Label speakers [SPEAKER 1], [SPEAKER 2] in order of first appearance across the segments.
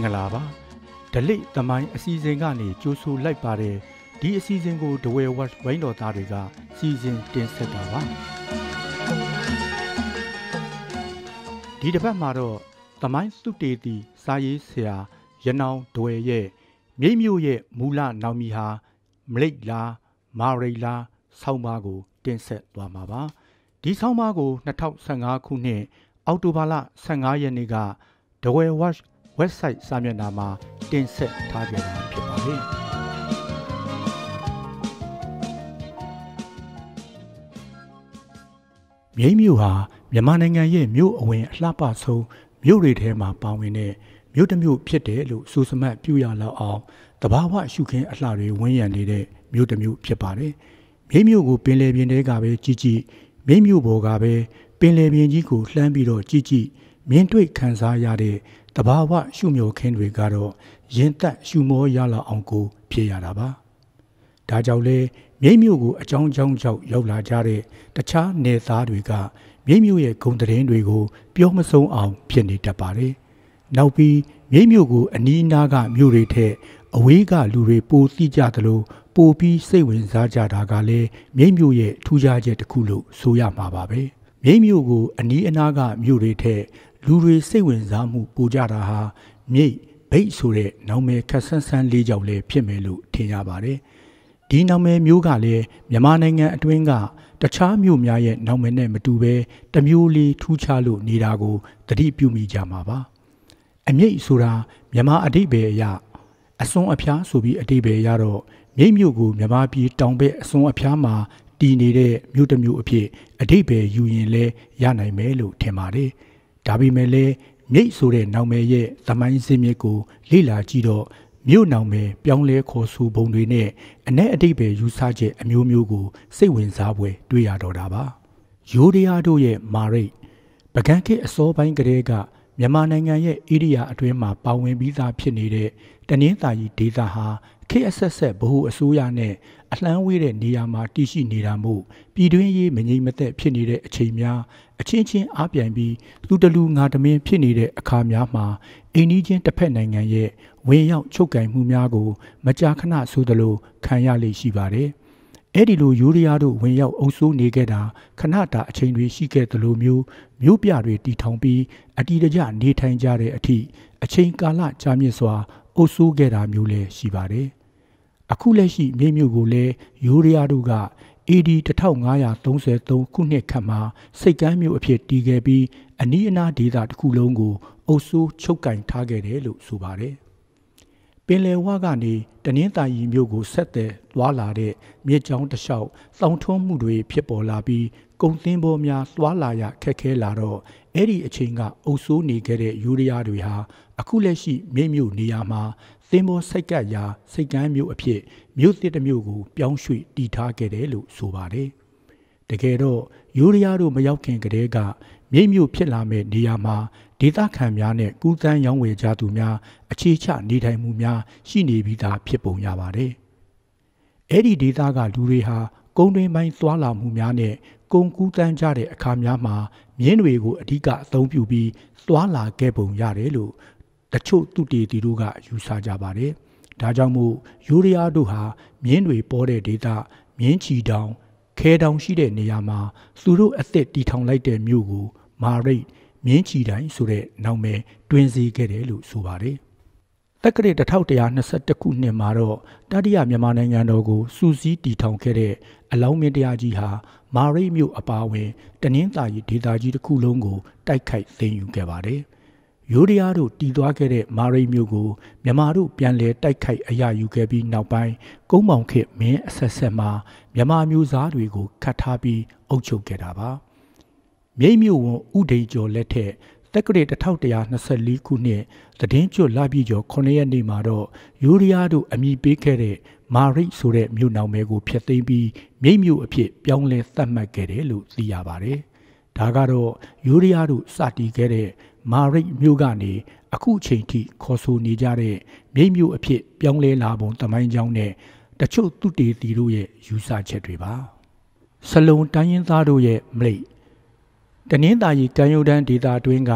[SPEAKER 1] လာပါဒလိသမိုင်းအစီအစဉ်ကနေကြိုးဆူလိုက်ပါတယ်ဒီအစီအစဉ်ကိုဒဝဲဝက်ဝိုင်းတော်သားတွေကစီစဉ်တင်ဆက်တာပါဒီတစ်ပတ်မှာတော့သမိုင်းသုတေသီစာရေးဆရာရနောင်ဒဝဲရဲ့မြိတ်မြို့ရဲ့မူလနောင်မီဟာမလိတ်လားမာရိတ်လားဆောင်းပါးကိုတင်ဆက်သွားမှာပါဒီဆောင်းပါးကို2015ခုနှစ်အောက်တိုဘာလ15ရက်နေ့ကဒဝဲဝက်website စာမျက်နှာမှာတင်ဆက်ထားကြတာဖြစ်ပါတယ်မြိတ်မြို့ဟာမြန်မာနိုင်ငံရဲ့မြို့အဝင်အလှပဆုံးမြို့တွေထဲမှာပါဝင်တဲ့မြို့တစ်မြို့ဖြစ်တယ်လို့ဆိုစမှတ်ပြုရလောက်အောင်တဘာဝရှုခင်းအလှတွေဝန်းရံနေတဲ့မြို့တစ်မြို့ဖြစ်ပါတယ်မြိတ်မြို့ကိုပင်လယ်ပြင်ထဲကပဲကြည့်ကြည့်မြိတ်မြို့ပေါ်ကပဲပင်လယ်ပြင်ကြီးကိုလှမ်းပြီးတော့ကြည့်ကြည့်မြင်တွေ့ခံစားရတဲ့တဘာဝရှုမျှော်ခင်းတွေကတော့ရင်သက်ရှုမောရလောက်အောင်ကိုဖြစ်ရတာပါဒါကြောင့်လေမြိတ်မြို့ကိုအကြောင်းကြောင့်ရောက်လာကြတဲ့တခြားနယ်သားတွေကမြိတ်မြို့ရဲ့ဂုဏ်သတင်းတွေကိုပြောမဆုံးအောင်ဖြစ်နေတတ်ပါတယ်နောက်ပြီးမြိတ်မြို့ကိုအနီးအနားကမြို့တွေထက်အဝေးကလူတွေပိုသိကြသလိုပိုပြီးစိတ်ဝင်စားကြတာကလည်းမြိတ်မြို့ရဲ့ထူးခြားချက်တစ်ခုလို့ဆိုရမှာပါပဲမြိတ်မြို့ကိုအနီးအနားကမြို့တွေထက်လူတွေစိတ်ဝင်စားမှုပိုကြတာဟာမြိတ်ဘိတ်ဆိုတဲ့နာမည်ခက်ဆန်းဆန်းလေးကြောင့်လည်းဖြစ်မယ်လို့ထင်ရပါတယ်ဒီနာမည်မျိုးကလည်းမြန်မာနိုင်ငံအတွင်းကတခြားမြို့များရဲ့နာမည်နဲ့မတူဘဲတစ်မျိုးလေးထူးခြားလို့နေတာကိုသတိပြုမိကြမှာပါအမြိတ်ဆိုတာမြန်မာအဓိပ္ပာယ်အရအစွန်းအဖျားဆိုပြီးအဓိပ္ပာယ်ရတော့မြိတ်မြို့ကိုမြန်မာပြည်တောင်ဘက်အစွန်းအဖျားမှာတည်နေတဲ့မြို့တစ်မြို့အဖြစ်အဓိပ္ပာယ်ယူရင်လည်းရနိုင်မယ်လို့ထင်ပါတယ်ဒါပေမဲ့လည်းမြိတ်ဆိုတဲ့နောင်မယ်ရဲ့သမိုင်းစင်းမြစ်ကိုလေ့လာကြည့်တော့မြို့နောင်မယ်ပြောင်းလဲခေါ်ဆိုပုံတွေနဲ့အ내အဓိပ္ပာယ်ယူဆချက်အမျိုးမျိုးကိုစိတ်ဝင်စားဖွယ်တွေ့ရတော့တာပါယိုးဒယားတို့ရဲ့မာရိတ်ပကံခေတ်အစောပိုင်းကတည်းကမြန်မာနိုင်ငံရဲ့ဧရိယာအတွင်းမှာပါဝင်ပြီးသားဖြစ်နေတဲ့တနင်္သာရီဒေသဟာခေတ်အဆက်ဆက်ဗဟိုအစိုးရနဲ့အလှမ်းဝေးတဲ့နေရာမှာတည်ရှိနေတာမို့ပြည်တွင်းရေးမငြိမ်မသက်ဖြစ်နေတဲ့အချိန်များအချင်းချင်းအားပြိုင်ပြီးသူတလူငါတမင်းဖြစ်နေတဲ့အခါများမှာအိမ်နီးချင်းတစ်ဖက်နိုင်ငံရဲ့ဝင်ရောက်ချုပ်ကိုင်မှုများကိုမကြာခဏဆိုသလိုခံရလေရှိပါတယ်။အဲ့ဒီလိုယိုးဒယားတို့ဝင်ရောက်အုပ်စိုးနေခဲ့တာခဏတာအချိန်တွေရှိခဲ့သလိုမျိုးပြတွေတီထောင်ပြီးအတီတကျနေထိုင်ကြတဲ့အထိအချိန်ကာလကြာမြင့်စွာအုပ်စိုးခဲ့တာမျိုးလည်းရှိပါတယ်။အခုလက်ရှိမြိတ်မြို့ကိုလည်းယိုးဒယားတို့ကAD 1533ခုနှစ်ခန့်မှာစိတ်ကမ်းမြို့အဖြစ်တည်ခဲ့ပြီးအနီးအနားဒေသတစ်ခုလုံးကိုအုပ်စိုးချုပ်ကိုင်ထားခဲ့တယ်လို့ဆိုပါတယ်။ပင်လယ်ဝကနေတနင်္သာရီမြို့ကိုဆက်သွယ်သွားလာတဲ့မြစ်ကြောင်းတစ်လျှောက်သောင်ထွန်းမှုတွေဖြစ်ပေါ်လာပြီးကုန်သင်းပေါ်များသွားလာရခက်ခဲလာတော့အဲ့ဒီအချိန်ကအုပ်စိုးနေခဲ့တဲ့ယိုးဒယားတွေဟာအခုလက်ရှိမြိတ်မြို့နေရာမှာသင်္ဘောစိတ်ကပ်ရာစိတ်ကမ်းမြို့အဖြစ်မြို့သစ်တစ်မြို့ကိုပြောင်းရွှေ့တည်ထားခဲ့တယ်လို့ဆိုပါတယ်။တကယ်တော့ယိုးဒယားတို့မရောက်ခင်ကတည်းကမြိတ်မြို့ဖြစ်လာမဲ့နေရာမှာဒေသခံများနဲ့ကူးသန်းရောင်းဝယ်ကြသူများအခြေချနေထိုင်မှုများရှိနေပြီးသားဖြစ်ပုံရပါတယ်။အဲ့ဒီဒေသကလူတွေဟာကုန်းတွင်းပိုင်းသွားလာမှုများနဲ့ကုန်ကူးသန်းကြတဲ့အခါများမှာမြင်းတွေကိုအဓိကအသုံးပြုပြီးသွားလာခဲ့ပုံရတယ်လို့တချို့သူတေသီတို့ကယူဆကြပါတယ်။ဒါကြောင့်မို့ယိုးဒယားတို့ဟာမြင်းတွေပေါ်တဲ့ဒေသမြင်းချီတောင်ခဲတောင်ရှိတဲ့နေရာမှာသူတို့အသက်တီထောင်လိုက်တဲ့မြို့ကိုမာရိတ်မြင်းချီတိုင်းဆိုတဲ့နာမည်တွင်စေခဲ့တယ်လို့ဆိုပါတယ်။တက္ကရာ1121ခုနှစ်မှာတော့တတိယမြန်မာနိုင်ငံတော်ကိုစူးစီးတီထောင်ခဲ့တဲ့အလောင်းမင်းတရားကြီးဟာမာရိတ်မြို့အပါအဝင်တနင်္သာရီဒေသကြီးတစ်ခုလုံးကိုတိုက်ခိုက်သိမ်းယူခဲ့ပါတယ်။ယိုးဒယားတို့တည်သွားခဲ့တဲ့မာရိတ်မြို့ကိုမြန်မာတို့ပြန်လည်တိုက်ခိုက်အရယူခဲ့ပြီးနောက်ပိုင်းကုန်းမောင်ခေတ်မင်းအဆက်ဆက်မှာမြန်မာမျိုးသားတွေကိုခတ်ထားပြီးအုပ်ချုပ်ခဲ့တာပါ။မြိတ်မြို့ဝန်ဥဒိန်ကျော်လက်ထက်တက္ကရာ1124ခုနှစ်သတင်းကျွတ်လပြည့်ကျော်9ရက်နေ့မှာတော့ယိုးဒယားတို့အမိပေးခဲ့တဲ့မာရိတ်ဆိုတဲ့မြို့နောင်မဲကိုဖျက်သိမ်းပြီးမြိတ်မြို့အဖြစ်ပြောင်းလဲသတ်မှတ်ခဲ့တယ်လို့သိရပါတယ်။ဒါကတော့ယိုးဒယားတို့စတည်ခဲ့တဲ့မာရိတ်မြို့ကနေအခုအချိန်ထိခေါ်ဆိုနေကြတဲ့မြိတ်မြို့အဖြစ်ပြောင်းလဲလာပုံသမိုင်းကြောင်းနဲ့တချို့သူတေသီတို့ရဲ့ယူဆချက်တွေပါ။စလုံတိုင်းရင်းသားတို့ရဲ့မလိတ်တနင်္သာရီကမ်းရိုးတန်းဒေသအတွင်းက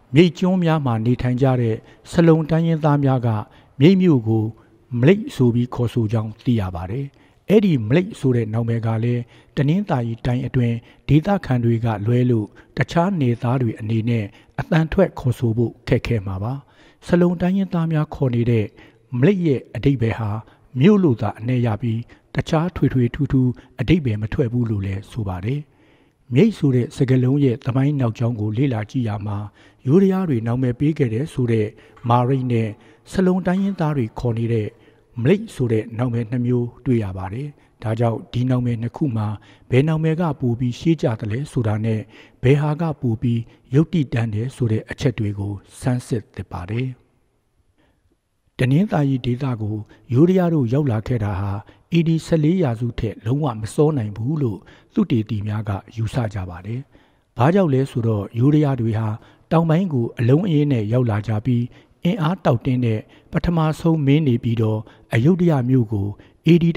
[SPEAKER 1] မြိတ်ကျွန်းများမှာနေထိုင်ကြတဲ့စလုံတိုင်းရင်းသားများကမြိတ်မြို့ကိုမလိတ်ဆိုပြီးခေါ်ဆိုကြောင်းသိရပါတယ်။အဲ့ဒီမလိတ်ဆိုတဲ့နာမည်ကလည်းတနင်္သာရီတိုင်းအတွင်းဒေသခံတွေကလွဲလို့တခြားနေသားတွေအနေနဲ့အတန်ထွက်ခေါ်ဆိုဖို့ခက်ခဲမှာပါ။စလုံတိုင်းရင်းသားများခေါ်နေတဲ့မလိတ်ရဲ့အဓိပ္ပာယ်ဟာမြို့လို့သာအနေရပြီးတခြားထွေထွေထူးထူးအဓိပ္ပာယ်မထွက်ဘူးလို့လည်းဆိုပါတယ်။မြိတ်ဆိုတဲ့စကားလုံးရဲ့သမိုင်းနောက်ကြောင်းကိုလေ့လာကြည့်ရမှာယိုးဒယားတွေနာမည်ပေးခဲ့တဲ့ဆိုတဲ့မာရိတ်နဲ့စလုံတိုင်းရင်းသားတွေခေါ်နေတဲ့မလိတ်ဆိုတဲ့နာမည်2မျိုးတွေ့ရပါတယ်။ဒါကြောင့်ဒီနာမည်2ခုမှာဘယ်နာမည်ကပိုပြီးရှေးကြတယ်လဲဆိုတာနဲ့ဘယ်ဟာကပိုပြီးယုတ်တိတန်းတယ်ဆိုတဲ့အချက်တွေကိုစမ်းစစ်သစ်ပါတယ်။တနင်္သာရီဒေသကိုယိုးဒယားတို့ရောက်လာခဲ့တာဟာAD 14ရာစုထက်လုံးဝမစောနိုင်ဘူးလို့သုတေသီများကယူဆကြပါတယ်။ဘာကြောင့်လဲဆိုတော့ယိုးဒယားတွေဟာတောင်ပိုင်းကိုအလုံးအင်းနဲ့ရောက်လာကြပြီးအင်အားတောက်တင်းတဲ့ပထမဆုံးမင်းနေပြီးတော့အယုဒ္ဓယမြို့ကို AD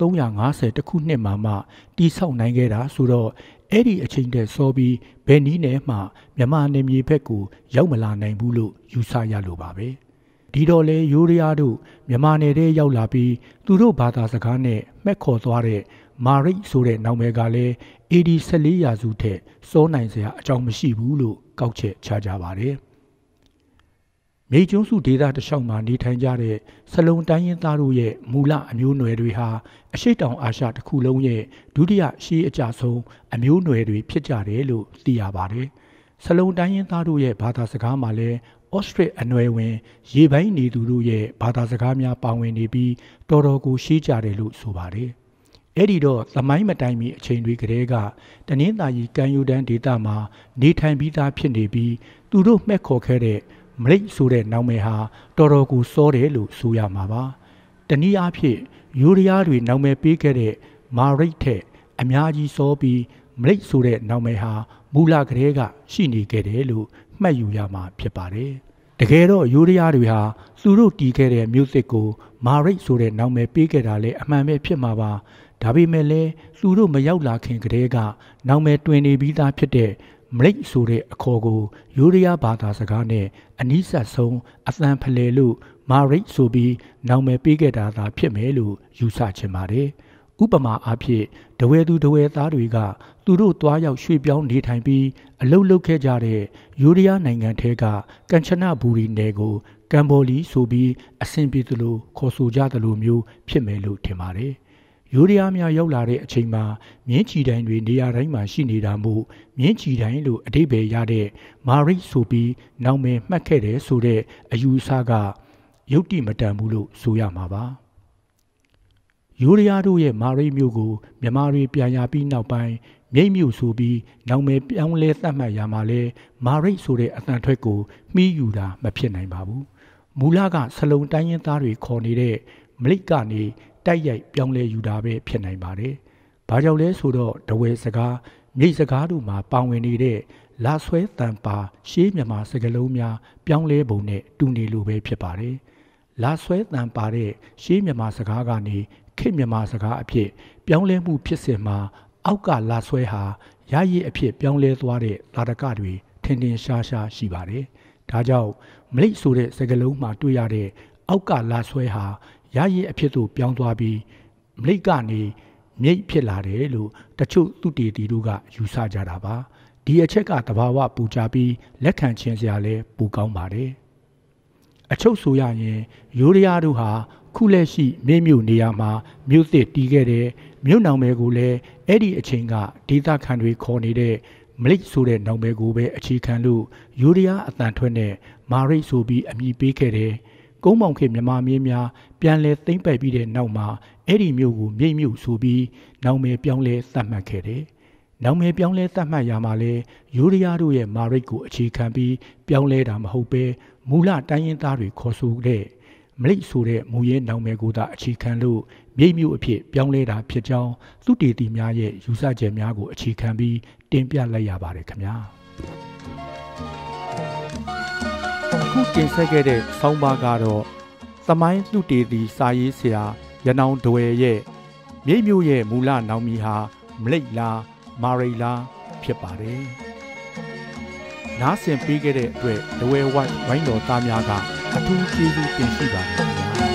[SPEAKER 1] 1350ခုနှစ်မှာမှတိဆောက်နိုင်ခဲ့တာဆိုတော့အဲ့ဒီအချိန်တည်းစောပြီးဘယ်နည်းနဲ့မှမြန်မာနယ်မြေဘက်ကိုရောက်မလာနိုင်ဘူးလို့ယူဆရလို့ပါပဲဒီတော့လေယိုးဒယားတို့မြန်မာနယ်ထဲရောက်လာပြီးသူတို့ဘာသာစကားနဲ့မှက်ခေါ်သွားတဲ့မာရိတ်ဆိုတဲ့နာမည်ကလည်း AD 14ရာစုထက်စောနိုင်စရာအကြောင်းမရှိဘူးလို့ကောက်ချက်ချကြပါတယ်မြိတ်ကျွန်းစုဒေသတစ်လျှောက်မှာနေထိုင်ကြတဲ့စလုံတိုင်းရင်းသားတို့ရဲ့မူလအမျိုးနွယ်တွေဟာအရှေ့တောင်အာရှတစ်ခုလုံးရဲ့ဒုတိယရှေးအကျဆုံးအမျိုးနွယ်တွေဖြစ်ကြတယ်လို့သိရပါတယ်။စလုံတိုင်းရင်းသားတို့ရဲ့ဘာသာစကားမှာလည်းဩစတြေးအနွယ်ဝင်ရေပိုင်းနေသူတို့ရဲ့ဘာသာစကားများပါဝင်နေပြီးတော်တော်ကိုရှေးကြတယ်လို့ဆိုပါတယ်။အဲ့ဒီတော့သမိုင်းမတိုင်မီအချိန်တွေကတည်းကတနင်္သာရီကမ်းရိုးတန်းဒေသမှာနေထိုင်ပြီးသားဖြစ်နေပြီးသူတို့မှက်ခေါ်ခဲ့တဲ့မလိတ်ဆိုတဲ့နာမည်ဟာတော်တော်ကိုစောတယ်လို့ဆိုရမှာပါ။တနည်းအားဖြင့်ယိုးဒယားတွေနာမည်ပေးခဲ့တဲ့မာရိတ်ထက်အများကြီးစောပြီးမလိတ်ဆိုတဲ့နာမည်ဟာမူလကတည်းကရှိနေခဲ့တယ်လို့မှတ်ယူရမှာဖြစ်ပါတယ်။တကယ်တော့ယိုးဒယားတွေဟာသူတို့တည်ခဲ့တဲ့မြို့သစ်ကိုမာရိတ်ဆိုတဲ့နာမည်ပေးခဲ့တာလည်းအမှန်ပဲဖြစ်မှာပါ။ဒါပေမဲ့လည်းသူတို့မရောက်လာခင်ကတည်းကနာမည်တွင်နေပြီးသားဖြစ်တဲ့မလိတ်ဆိုတဲ့အခေါ်ကိုယိုးဒယားဘာသာစကားနဲ့အနီးစပ်ဆုံးအသံဖလှယ်လို့မာရိတ်ဆိုပြီးနာမည်ပေးခဲ့တာသာဖြစ်မယ်လို့ယူဆချင်ပါတယ်။ဥပမာအားဖြင့်တဝဲသူတဝဲသားတွေကသူတို့တွားရောက်ရွှေ့ပြောင်းနေထိုင်ပြီးအလုပ်လုပ်ခဲ့ကြတဲ့ယိုးဒယားနိုင်ငံထဲကကမ်ချနဘူရီနယ်ကိုကမ်ဘောလီဆိုပြီးအဆင်ပြေသလိုခေါ်ဆိုကြသလိုမျိုးဖြစ်မယ်လို့ထင်ပါတယ်။ယိုးဒယားများရောက်လာတဲ့အချိန်မှာမြင်းချီတိုင်းတွေနေရာတိုင်းမှာရှိနေတာမို့မြင်းချီတိုင်းလို့အဓိပ္ပာယ်ရတဲ့မာရိတ်ဆိုပြီးနောင်မယ်မှတ်ခဲ့တယ်ဆိုတဲ့အယူအဆကယုတ်တိမတန်ဘူးလို့ဆိုရမှာပါယိုးဒယားတို့ရဲ့မာရိတ်မြို့ကိုမြန်မာတွေပြန်ရပြီးနောက်ပိုင်းမြိတ်မြို့ဆိုပြီးနောင်မယ်ပြောင်းလဲသတ်မှတ်ရမှာလဲမာရိတ်ဆိုတဲ့အသံထွက်ကိုမှီးယူတာမဖြစ်နိုင်ပါဘူးမူလကစလုံတိုင်းရင်းသားတွေခေါ်နေတဲ့မလိတ်ကနေတိုက်ရိုက်ပြောင်းလဲယူတာပဲဖြစ်နိုင်ပါတယ်။ဘာကြောင့်လဲဆိုတော့တဝဲစကားမြိတ်စကားတို့မှာပါဝင်နေတဲ့လာဆွဲတန်ပါရှေးမြန်မာစကားလုံးများပြောင်းလဲပုံနဲ့တူနေလို့ပဲဖြစ်ပါတယ်။လာဆွဲတန်ပါတဲ့ရှေးမြန်မာစကားကနေခေတ်မြန်မာစကားအဖြစ်ပြောင်းလဲမှုဖြစ်စဉ်မှာအောက်ကလာဆွဲဟာရရည်အဖြစ်ပြောင်းလဲသွားတဲ့သာဓကတွေထင်ထင်ရှားရှားရှိပါတယ်။ဒါကြောင့်မလိတ်ဆိုတဲ့စကားလုံးမှာတွေ့ရတဲ့အောက်ကလာဆွဲဟာရရည်အဖြစ်သို့ပြောင်းသွားပြီးမလိတ်ကနေမြိတ်ဖြစ်လာတယ်လို့တချို့သူတေတီတို့ကယူဆကြတာပါဒီအချက်ကတဘာဝပူကြပြီးလက်ခံခြင်းစရာလဲပူကောင်းပါတယ်အချုပ်ဆိုရရင်ယိုးဒယားတို့ဟာခုလက်ရှိမြို့နေရာမှာမြို့သစ်တီးခဲ့တဲ့မြို့နောင်မယ်ကိုလည်းအဲ့ဒီအချိန်ကဒေသခံတွေခေါ်နေတဲ့မလိတ်ဆိုတဲ့နောင်မယ်ကိုပဲအခြေခံလို့ယိုးဒယားအတန်ထွက်နဲ့မာရိတ်ဆိုပြီးအမည်ပေးခဲ့တယ်ကုန်းမောင်ခေမြန်မာမင်းများပြန်လဲသိမ့်ပိုက်ပြီးတဲ့နောက်မှာအဲ့ဒီမြို့ကိုမြိတ်မြို့ဆိုပြီးနောင်မယ်ပြောင်းလဲသတ်မှတ်ခဲ့တယ်။နောင်မယ်ပြောင်းလဲသတ်မှတ်ရမှာလဲယိုးဒယားတို့ရဲ့မာရိတ်ကိုအခြေခံပြီးပြောင်းလဲတာမဟုတ်ပဲမူလတိုင်းရင်းသားတွေခေါ်ဆိုတဲ့မလိတ်ဆိုတဲ့မူရင်းနောင်မယ်ကိုသာအခြေခံလို့မြိတ်မြို့အဖြစ်ပြောင်းလဲတာဖြစ်ကြောင်းသုတေသီများရဲ့ယူဆချက်များကိုအခြေခံပြီးတင်ပြလိုက်ရပါတယ်ခင်ဗျာ။ခုတင်ဆက်ခဲ့တဲ့ဆောင်းပါးကတော့သမိုင်းသုတေသီစာရေးဆရာရနောင်ဒွယ်ရဲ့မြိတ်မြို့ရဲ့မူလနောင်မီဟာမလိတ်လားမာရိတ်လားဖြစ်ပါတယ်။နားဆင်ပေးခဲ့တဲ့အတွက်တဝဲဝိုင်းတော်သားများကအထူးကျေးဇူးတင်ရှိပါတယ်ခင်ဗျာ